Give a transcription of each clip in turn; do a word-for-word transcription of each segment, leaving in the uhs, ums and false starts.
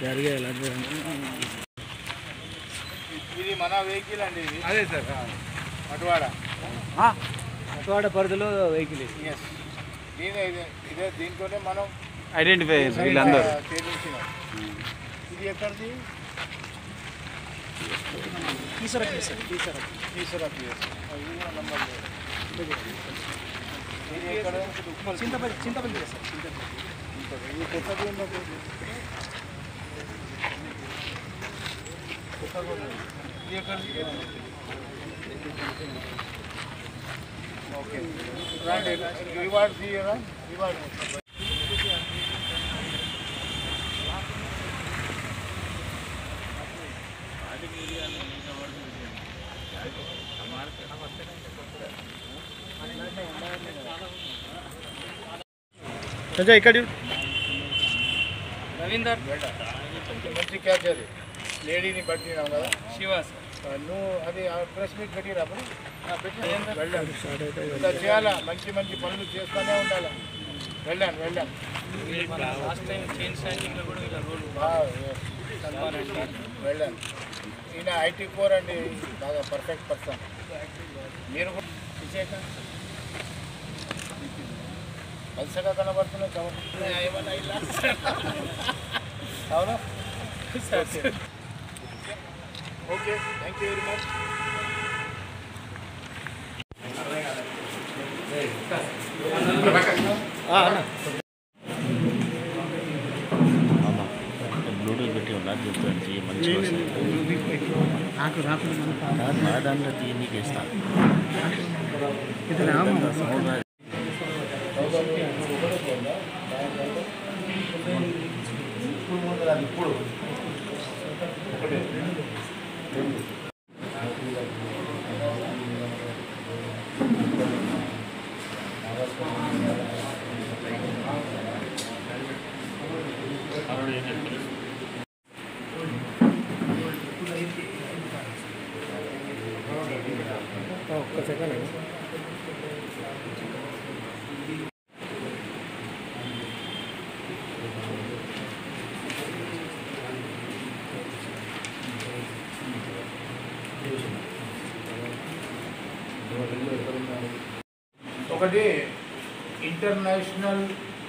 ఇది మన వెహికల్ అండి ఇది అదే సార్ అటువాడ అటువాడ పరిధిలో వెహికల్ ఎస్ దీని ఇదే దీంతోనే మనం ఐడెంటిఫై వీళ్ళందరూ చేయించినాం. ఇది ఎక్కడిది ఈశ్వర సార్ ఈశ్వర ఈశ్వర పిఎస్ ఇది కూడా నంబర్ లేదు. ఇది ఎక్కడ చింతపల్లి చింతపల్లి సార్ చింతపల్లి ఇది కొత్తది ఉన్నది కొత్తగా ఉన్నది. ఇది ఎక్కడిది ఓకే రండి రివార్డ్ తీయరా రివార్డ్ సంజయ్ ఇక్కడ రవీందర్ మంచి క్యాచ్ అది లేడీని పట్టినాం కదా శివ నువ్వు అది ప్రెస్ మీట్ పెట్టినప్పుడు వెళ్ళాను ఇలా చేయాలా మంచి మంచి పనులు చేస్తూనే ఉండాలి. వెళ్ళాను వెళ్ళాను లాస్ట్ టైం చైన్ స్టాండింగ్లో కూడా ఇలా రోల్ వెళ్ళాను. ఈయన ఐటీ కోర్ అండి బాగా పర్ఫెక్ట్ పర్సన్. మీరు కూడా విశేష పలసగా కనబడుతున్నాయి కాబట్టి ఏమన్నా ఇలా అవునా okay thank you very much. Bluetooth పెట్టి ఉన్నారు చూస్తుంది మంచిగా నాకు రాకుండా దాంట్లో తీయనీకి ఇస్తాను ఇప్పుడు ఒకటే ఒక్క సెకండ్ ఒకటి ఇంటర్నేషనల్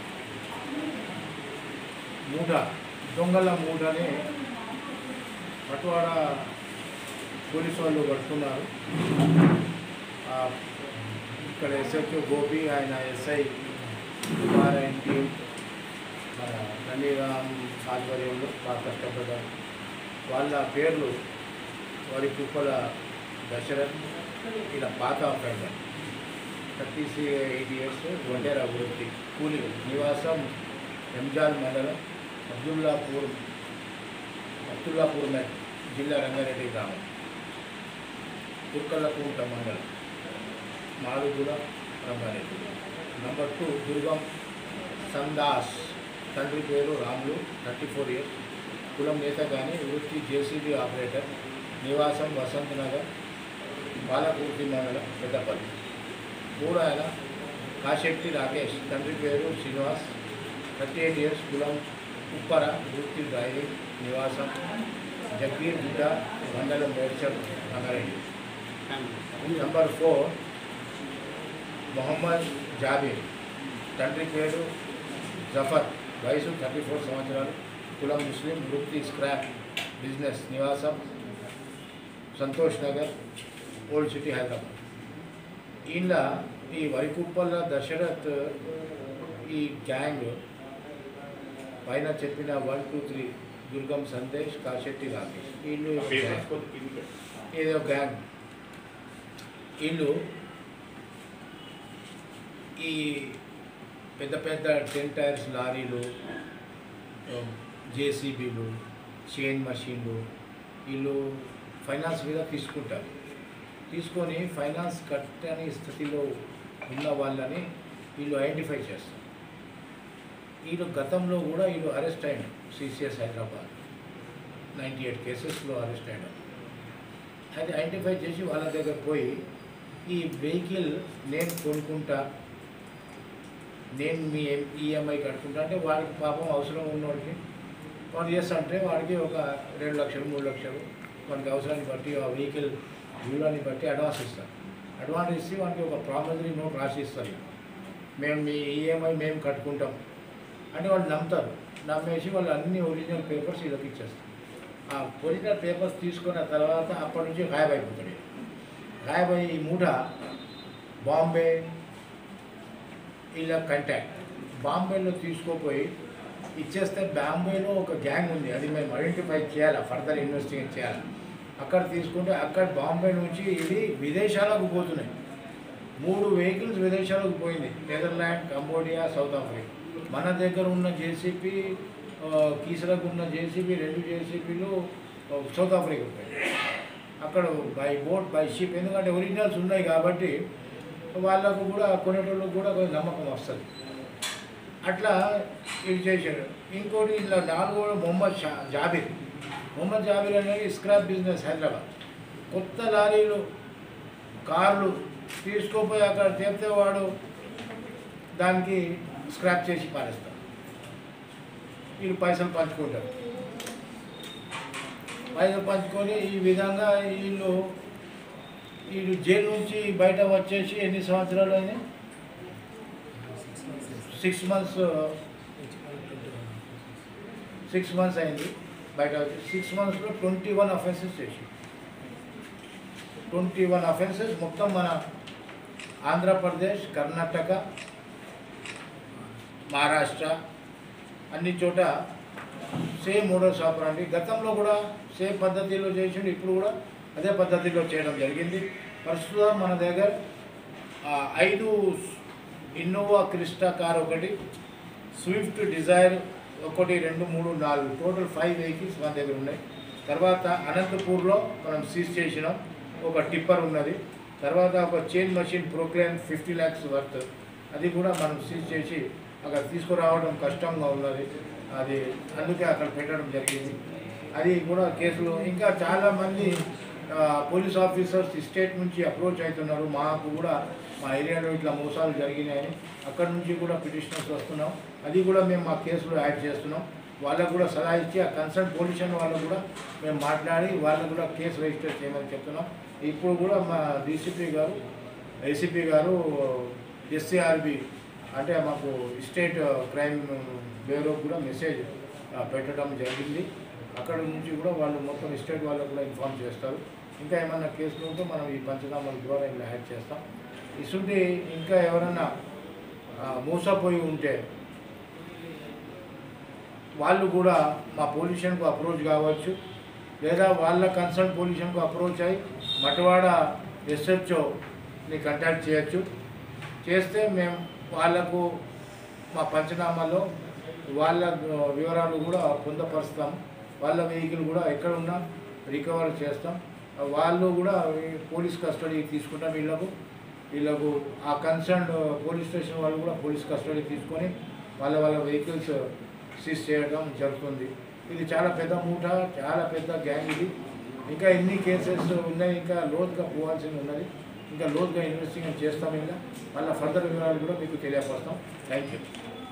మూట దొంగల మూటని పట్టువాడ పోలీసు వాళ్ళు పట్టుకున్నారు. ఇక్కడ ఎస్హెచ్ఓ గోపి ఆయన ఎస్ఐ కుమారాయణ టీం మన నందిరామ్ ఆధ్వర్యంలో బాగా కష్టపడ్డారు. వాళ్ళ పేర్లు వారి కుప్పల దశరథ్ ఇలా పాత అఫెండర్ థర్టీ ఎయిట్ ఇయర్స్ వడ్డేర అభివృద్ధి కూలి నివాసం ఎంజాల్ మండలం అబ్దుల్లాపూర్ అబ్దుల్లాపూర్ మెట్ జిల్లా రంగారెడ్డి గ్రామం తుర్కల్లకుంట మండలం మాడుగుల రంగారెడ్డి. నంబర్ టూ దుర్గం సందాస్ తండ్రి పేరు రాములు థర్టీ ఫోర్ ఇయర్స్ కులం నేత కానీ వృత్తి జేసీబీ ఆపరేటర్ నివాసం వసంత్ నగర్ బాలపూర్తి మండలం పెద్దపల్లి. మూడు ఆయన కాశెట్టి రాకేష్ తండ్రి పేరు శ్రీనివాస్ థర్టీ ఎయిట్ ఇయర్స్ కులం ఉప్పర వృత్తి డ్రైవింగ్ నివాసం జగ్గీర్ గుడ్డ మండలం మేడ్చల్ రంగారెడ్డి. నంబర్ ఫోర్ మొహమ్మద్ జాబీర్ తండ్రి పేరు జఫర్ వయసు థర్టీ ఫోర్ సంవత్సరాలు కులం ముస్లిం వృత్తి స్క్రాప్ బిజినెస్ నివాసం సంతోష్ నగర్ ఓల్డ్ సిటీ హైదరాబాద్. ఇలా ఈ వరికుప్పల దశరథ్ ఈ గ్యాంగ్ పైన చెప్పిన one two three Durgam Sandesh Kasetti Rakesh వీళ్ళు ఏదో గ్యాంగ్. వీళ్ళు ఈ పెద్ద పెద్ద టెన్ టైర్స్ లారీలు జేసీబీలు చైన్ మషీన్లు వీళ్ళు ఫైనాన్స్ మీద తీసుకుంటారు. తీసుకొని ఫైనాన్స్ కట్టని స్థితిలో ఉన్న వాళ్ళని వీళ్ళు ఐడెంటిఫై చేస్తారు. వీళ్ళు గతంలో కూడా వీళ్ళు అరెస్ట్ అయినారు. సిసిఎస్ హైదరాబాద్ నైంటీ ఎయిట్ కేసెస్లో అరెస్ట్ అయినారు. అది ఐడెంటిఫై చేసి వాళ్ళ దగ్గర పోయి ఈ వెహికల్ నేను కొనుక్కుంటా, నేను మీ ఈఎంఐ కట్టుకుంటా అంటే వాడికి పాపం అవసరం ఉన్నవాడికి వాడు చేస్తుంటే వాడికి ఒక రెండు లక్షలు మూడు లక్షలు వానికి అవసరాన్ని బట్టి ఆ వెహికల్ వ్యూలాన్ని బట్టి అడ్వాన్స్ ఇస్తారు. అడ్వాన్స్ ఇచ్చి వానికి ఒక ప్రామిసరీ నోట్ రాసి ఇస్తారు, మేము మీ ఈఎంఐ మేము కట్టుకుంటాం అని వాళ్ళు నమ్ముతారు. నమ్మేసి వాళ్ళు అన్ని ఒరిజినల్ పేపర్స్ వీళ్ళకి ఇచ్చేస్తారు. ఆ ఒరిజినల్ పేపర్స్ తీసుకున్న తర్వాత అప్పటి నుంచి గాయబ్ అయిపోతాడు. గాయబ్ అయ్యి ఈ మూట బాంబే ఇలా కంటాక్ట్ బాంబేలో తీసుకోపోయి ఇచ్చేస్తే బాంబేలో ఒక గ్యాంగ్ ఉంది, అది మేము ఐడెంటిఫై చేయాలి, ఫర్దర్ ఇన్వెస్టిగేట్ చేయాలి. అక్కడ తీసుకుంటే అక్కడ బాంబే నుంచి ఇది విదేశాలకు పోతున్నాయి. మూడు వెహికల్స్ విదేశాలకు పోయింది, నెదర్లాండ్, కంబోడియా, సౌత్ ఆఫ్రికా. మన దగ్గర ఉన్న జేసీపీ కీసరకు ఉన్న జేసీబీ రెండు జేసీబీలు సౌత్ ఆఫ్రికా పోయింది. అక్కడ బై బోట్ బై షిప్, ఎందుకంటే ఒరిజినల్స్ ఉన్నాయి కాబట్టి వాళ్ళకు కూడా కొనేటోళ్ళకు కూడా కొంచెం నమ్మకం వస్తుంది. అట్లా ఇది చేశాడు. ఇంకోటి ఇలా నాలుగో మొహమ్మద్ షా జాబీర్ మొహమ్మద్ జాబీర్ అనేది స్క్రాప్ బిజినెస్ హైదరాబాద్. కొత్త లారీలు కార్లు తీసుకోపోయి అక్కడ చెప్తే వాడు దానికి స్క్రాప్ చేసి పారేస్తాడు. వీళ్ళు పైసలు పంచుకుంటారు. పైసలు పంచుకొని ఈ విధంగా వీళ్ళు వీళ్ళు జైలు నుంచి బయట వచ్చేసి ఎన్ని సంవత్సరాలు అయినాయి? సిక్స్ మంత్స్ సిక్స్ మంత్స్ అయింది బయట వచ్చి. సిక్స్ మంత్స్లో ట్వంటీ వన్ అఫెన్సెస్ చేసి ట్వంటీ వన్ అఫెన్సెస్ మొత్తం మన ఆంధ్రప్రదేశ్, కర్ణాటక, మహారాష్ట్ర అన్ని చోట సేమ్ మోడల్స్ ఆపరండి. గతంలో కూడా సేమ్ పద్ధతిలో చేసిండు, ఇప్పుడు కూడా అదే పద్ధతిలో చేయడం జరిగింది. ప్రస్తుతం మన దగ్గర ఐదు ఇన్నోవా క్రిస్టా కార్ ఒకటి, స్విఫ్ట్ డిజైర్ ఒకటి, రెండు, మూడు, నాలుగు, టోటల్ ఫైవ్ వెహికల్స్ మన దగ్గర ఉన్నాయి. తర్వాత అనంతపూర్లో మనం సీజ్ చేసినాం ఒక టిప్పర్ ఉన్నది. తర్వాత ఒక chain machine Poclain fifty lakhs worth, అది కూడా మనం సీజ్ చేసి అక్కడ తీసుకురావడం కష్టంగా ఉన్నది, అది అందుకే అక్కడ పెట్టడం జరిగింది. అది కూడా కేసులు ఇంకా చాలామంది పోలీస్ ఆఫీసర్స్ స్టేట్ నుంచి అప్రోచ్ అవుతున్నారు. మాకు కూడా మా ఏరియాలో ఇట్లా మోసాలు జరిగినాయని అక్కడ నుంచి కూడా పిటిషనర్స్ వస్తున్నాం. అది కూడా మేము మా కేసులో యాడ్ చేస్తున్నాం. వాళ్ళకు కూడా సలహా ఇచ్చి ఆ కన్సర్న్ పొల్యూషన్ వాళ్ళకు కూడా మేము మాట్లాడి వాళ్ళకు కూడా కేసు రిజిస్టర్ చేయమని చెప్తున్నాం. ఇప్పుడు కూడా మా డీసీపీ గారు, ఏసీపీ గారు, ఎస్సీఆర్బి అంటే మాకు స్టేట్ క్రైమ్ బ్యూరో కూడా మెసేజ్ పెట్టడం జరిగింది. అక్కడ నుంచి కూడా వాళ్ళు మొత్తం స్టేట్ వాళ్ళకు కూడా ఇన్ఫార్మ్ చేస్తారు. ఇంకా ఏమన్నా కేసులు ఉంటే మనం ఈ పంచనామాల ద్వారా ఇలా యాడ్ చేస్తాం. ఇసుంటి ఇంకా ఎవరన్నా మోసపోయి ఉంటే వాళ్ళు కూడా మా పొల్యూషన్కు అప్రోచ్ కావచ్చు, లేదా వాళ్ళ కన్సర్న్ పొల్యూషన్కు అప్రోచ్ అయ్యి మటవాడ ఎస్హెచ్ఓని కాంటాక్ట్ చేయొచ్చు. చేస్తే మేము వాళ్లకు మా పంచనామాలో వాళ్ళ వివరాలు కూడా పొందపరుస్తాం. వాళ్ళ వెహికల్ కూడా ఎక్కడ ఉన్నా రికవర్ చేస్తాం. వాళ్ళు కూడా పోలీస్ కస్టడీ తీసుకుంటాం. వీళ్ళకు వీళ్ళకు ఆ కన్సర్న్ పోలీస్ స్టేషన్ వాళ్ళు కూడా పోలీస్ కస్టడీ తీసుకొని వాళ్ళ వాళ్ళ వెహికల్స్ సీజ్ చేయడం జరుగుతుంది. ఇది చాలా పెద్ద మూట, చాలా పెద్ద గ్యాంగ్ ఇది. ఇంకా ఎన్ని కేసెస్ ఉన్నాయి, ఇంకా లోతుగా పోవాల్సింది ఉన్నది. ఇంకా లోతుగా ఇన్వెస్టిగేట్ చేస్తాం. ఇంకా మళ్ళీ ఫర్దర్ వివరాలు కూడా మీకు తెలియపరుస్తాం. Thank you.